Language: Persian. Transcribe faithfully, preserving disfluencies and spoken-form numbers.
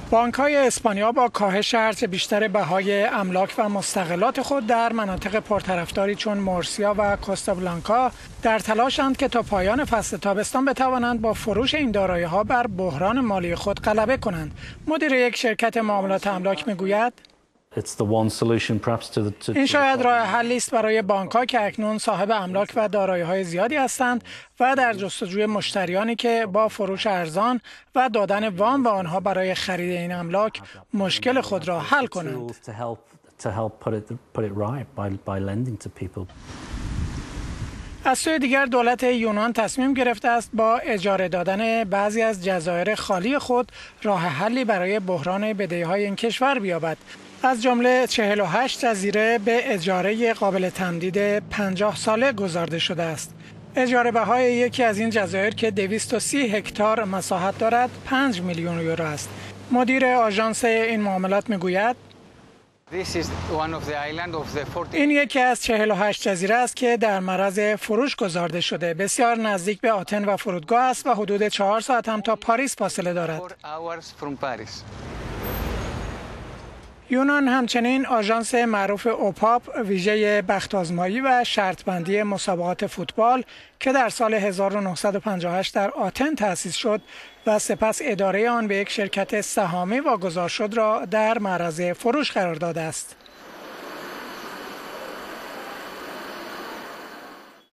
بانک‌های اسپانیا با کاهش هرچه بیشتر بهای املاک و مستغلات خود در مناطق پرطرفداری چون مورسیا و کوستابلانکا در تلاشند که تا پایان فصل تابستان بتوانند با فروش این دارایی‌ها بر بحران مالی خود غلبه کنند. مدیر یک شرکت معاملات املاک میگوید این شاید راه حلی است برای بانک‌ها که اکنون صاحب املاک و دارایی‌های زیادی هستند و در جستجوی مشتریانی که با فروش ارزان و دادن وام به آنها برای خرید این املاک مشکل خود را حل کنند. از سوی دیگر دولت یونان تصمیم گرفته است با اجاره دادن بعضی از جزایر خالی خود راه حلی برای بحران بدهی‌های این کشور بیابد. از جمله چهل و هشت جزیره به اجاره قابل تمدید پنجاه ساله گزارده شده است. اجاره بهای یکی از این جزایر که دویست و سی هکتار مساحت دارد پنج میلیون یورو است. مدیر آژانس این معاملات میگوید این یکی از چهل و هشت جزیره است که در معرض فروش گزارده شده. بسیار نزدیک به آتن و فرودگاه است و حدود چهار ساعت هم تا پاریس فاصله دارد. یونان همچنین آژانس معروف اوپاپ ویژه بخت آزمایی و شرط بندی مسابقات فوتبال که در سال هزار و نهصد و پنجاه و هشت در آتن تأسیس شد و سپس اداره آن به یک شرکت سهامی واگذار شد را در معرض فروش قرار داده است.